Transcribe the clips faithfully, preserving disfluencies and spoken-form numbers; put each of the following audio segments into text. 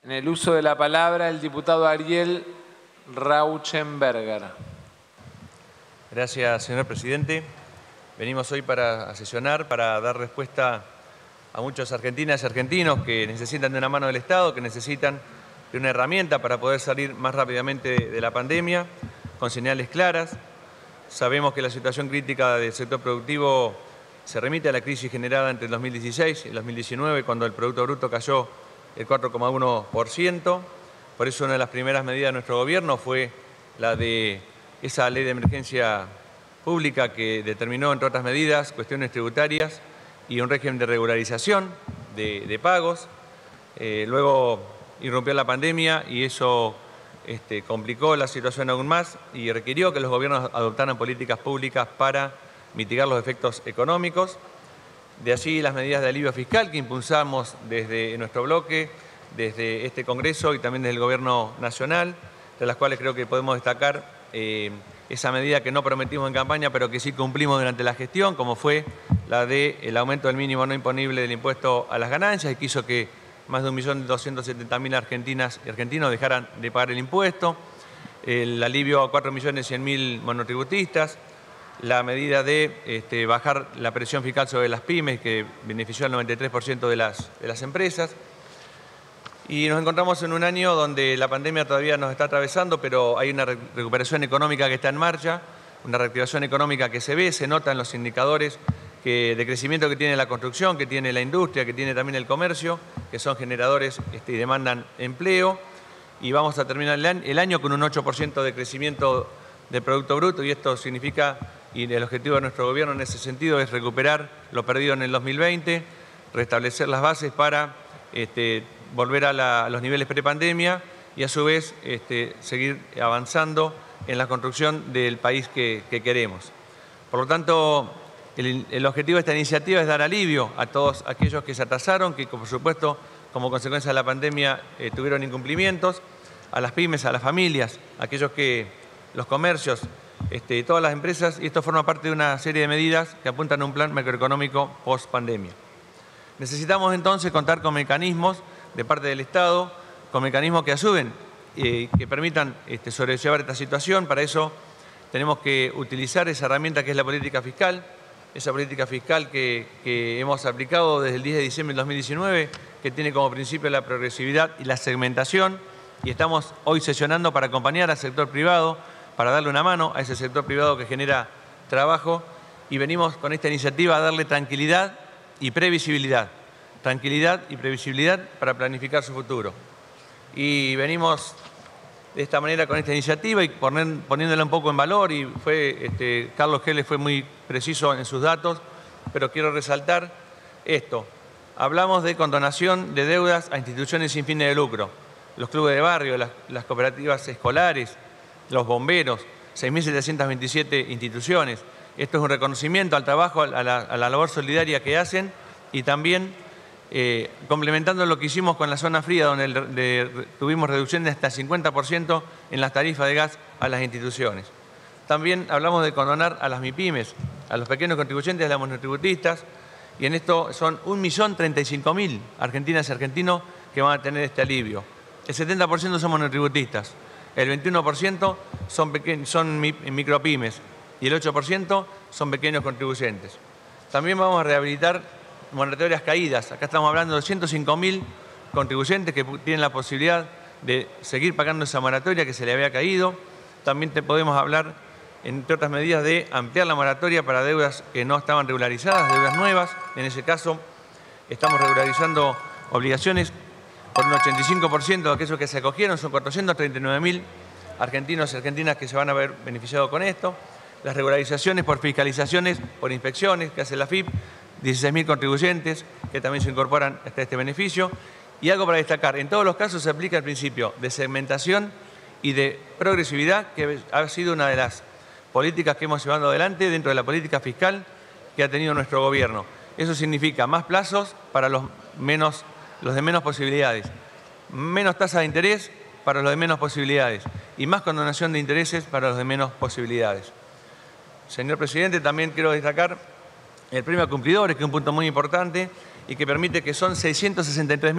En el uso de la palabra, el diputado Ariel Rauschenberger. Gracias, señor presidente. Venimos hoy para sesionar, para dar respuesta a muchos argentinas y argentinos que necesitan de una mano del Estado, que necesitan de una herramienta para poder salir más rápidamente de la pandemia, con señales claras. Sabemos que la situación crítica del sector productivo se remite a la crisis generada entre el dos mil dieciséis y el dos mil diecinueve, cuando el Producto Bruto cayó el cuatro coma uno por ciento. Por eso una de las primeras medidas de nuestro gobierno fue la de esa ley de emergencia pública que determinó, entre otras medidas, cuestiones tributarias y un régimen de regularización de, de pagos. Eh, luego irrumpió la pandemia y eso este, complicó la situación aún más y requirió que los gobiernos adoptaran políticas públicas para mitigar los efectos económicos. De allí las medidas de alivio fiscal que impulsamos desde nuestro bloque, desde este Congreso y también desde el Gobierno Nacional, de las cuales creo que podemos destacar eh, esa medida que no prometimos en campaña, pero que sí cumplimos durante la gestión, como fue la del aumento del mínimo no imponible del impuesto a las ganancias, y que hizo que más de un millón doscientos setenta mil argentinas y argentinos dejaran de pagar el impuesto, el alivio a cuatro millones cien mil monotributistas, la medida de este, bajar la presión fiscal sobre las pymes, que benefició al noventa y tres por ciento de las, de las empresas. Y nos encontramos en un año donde la pandemia todavía nos está atravesando, pero hay una recuperación económica que está en marcha, una reactivación económica que se ve, se nota en los indicadores que, de crecimiento que tiene la construcción, que tiene la industria, que tiene también el comercio, que son generadores este, y demandan empleo. Y vamos a terminar el año con un ocho por ciento de crecimiento del Producto Bruto, y esto significa, y el objetivo de nuestro gobierno en ese sentido es recuperar lo perdido en el dos mil veinte, restablecer las bases para este, volver a, la, a los niveles prepandemia y a su vez este, seguir avanzando en la construcción del país que, que queremos. Por lo tanto, el, el objetivo de esta iniciativa es dar alivio a todos aquellos que se atrasaron, que por supuesto como consecuencia de la pandemia eh, tuvieron incumplimientos, a las pymes, a las familias, a aquellos que, los comercios, este, todas las empresas, y esto forma parte de una serie de medidas que apuntan a un plan macroeconómico post-pandemia. Necesitamos entonces contar con mecanismos de parte del Estado, con mecanismos que ayuden, eh, que permitan este, sobrellevar esta situación. Para eso tenemos que utilizar esa herramienta que es la política fiscal, esa política fiscal que, que hemos aplicado desde el diez de diciembre del dos mil diecinueve, que tiene como principio la progresividad y la segmentación, y estamos hoy sesionando para acompañar al sector privado, para darle una mano a ese sector privado que genera trabajo, y venimos con esta iniciativa a darle tranquilidad y previsibilidad. Tranquilidad y previsibilidad para planificar su futuro. Y venimos de esta manera con esta iniciativa y poner, poniéndola un poco en valor, y fue, este, Carlos Geles fue muy preciso en sus datos, pero quiero resaltar esto. Hablamos de condonación de deudas a instituciones sin fines de lucro, los clubes de barrio, las, las cooperativas escolares, los bomberos, seis mil setecientas veintisiete instituciones. Esto es un reconocimiento al trabajo, a la, a la labor solidaria que hacen, y también eh, complementando lo que hicimos con la zona fría, donde el, de, tuvimos reducción de hasta el cincuenta por ciento en las tarifas de gas a las instituciones. También hablamos de condonar a las MIPYMES, a los pequeños contribuyentes, a los monotributistas, y en esto son un millón treinta y cinco mil argentinas y argentinos que van a tener este alivio. El setenta por ciento son monotributistas. El veintiuno por ciento son, son micropymes y el ocho por ciento son pequeños contribuyentes. También vamos a rehabilitar moratorias caídas. Acá estamos hablando de ciento cinco mil contribuyentes que tienen la posibilidad de seguir pagando esa moratoria que se le había caído. También te podemos hablar, entre otras medidas, de ampliar la moratoria para deudas que no estaban regularizadas, deudas nuevas. En ese caso, estamos regularizando obligaciones por un ochenta y cinco por ciento de aquellos que se acogieron, son cuatrocientos treinta y nueve mil argentinos y argentinas que se van a ver beneficiados con esto. Las regularizaciones por fiscalizaciones, por inspecciones que hace la A F I P, dieciséis mil contribuyentes que también se incorporan hasta este beneficio. Y algo para destacar, en todos los casos se aplica el principio de segmentación y de progresividad, que ha sido una de las políticas que hemos llevado adelante dentro de la política fiscal que ha tenido nuestro gobierno. Eso significa más plazos para los menos los de menos posibilidades, menos tasa de interés para los de menos posibilidades y más condonación de intereses para los de menos posibilidades. Señor presidente, también quiero destacar el premio a cumplidores, que es un punto muy importante y que permite que son seiscientos sesenta y tres mil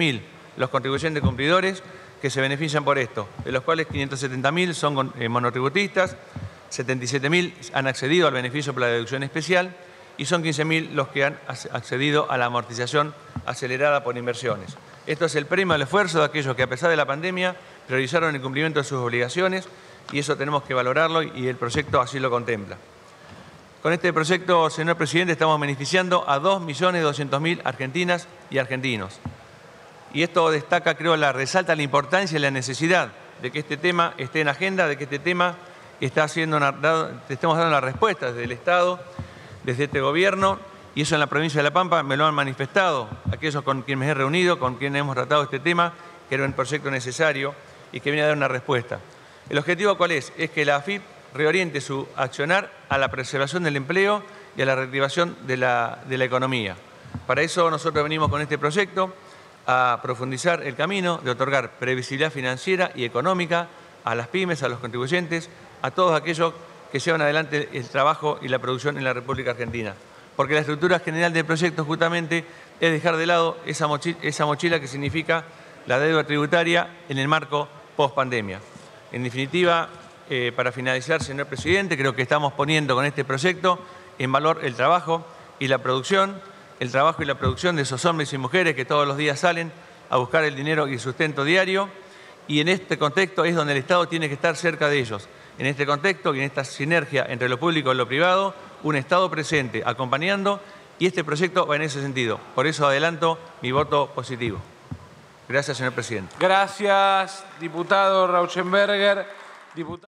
los contribuyentes cumplidores que se benefician por esto, de los cuales quinientos setenta mil son eh, monotributistas, setenta y siete mil han accedido al beneficio por la deducción especial y son quince mil los que han accedido a la amortización acelerada por inversiones. Esto es el premio al esfuerzo de aquellos que, a pesar de la pandemia, priorizaron el cumplimiento de sus obligaciones y eso tenemos que valorarlo y el proyecto así lo contempla. Con este proyecto, señor presidente, estamos beneficiando a dos millones doscientos mil argentinas y argentinos. Y esto destaca, creo, la resalta la importancia y la necesidad de que este tema esté en agenda, de que este tema está haciendo una, estemos dando la respuesta desde el Estado, desde este gobierno, y eso en la provincia de La Pampa me lo han manifestado aquellos con quienes me he reunido, con quienes hemos tratado este tema, que era un proyecto necesario y que viene a dar una respuesta. ¿El objetivo cuál es? Es que la A F I P reoriente su accionar a la preservación del empleo y a la reactivación de la, de la economía. Para eso nosotros venimos con este proyecto a profundizar el camino de otorgar previsibilidad financiera y económica a las pymes, a los contribuyentes, a todos aquellos que llevan adelante el trabajo y la producción en la República Argentina. Porque la estructura general del proyecto justamente es dejar de lado esa mochila, esa mochila que significa la deuda tributaria en el marco post-pandemia. En definitiva, eh, para finalizar, señor presidente, creo que estamos poniendo con este proyecto en valor el trabajo y la producción, el trabajo y la producción de esos hombres y mujeres que todos los días salen a buscar el dinero y el sustento diario, y en este contexto es donde el Estado tiene que estar cerca de ellos. En este contexto y en esta sinergia entre lo público y lo privado, un Estado presente, acompañando, y este proyecto va en ese sentido. Por eso adelanto mi voto positivo. Gracias, señor presidente. Gracias, diputado Rauschenberger. Diputado...